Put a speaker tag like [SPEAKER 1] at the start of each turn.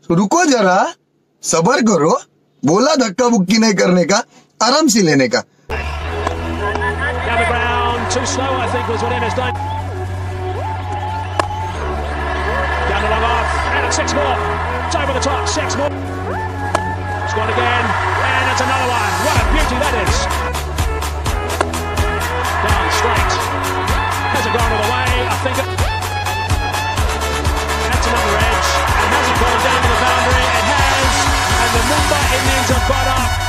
[SPEAKER 1] रुको जरा, सबर करो। बोला धक्का बुक्की नहीं करने का, आराम से लेने का।
[SPEAKER 2] Down the ground, too slow, I think, was what Emma's done. Down the long off, and it's 6 more. It's over the top, 6 more. It's gone again, and it's another one. What a beauty that is. Down straight. Hasn't gone all the way, I think. That's another edge, and hasn't gone down to the boundary. It has, and the Mumbai Indians have got up.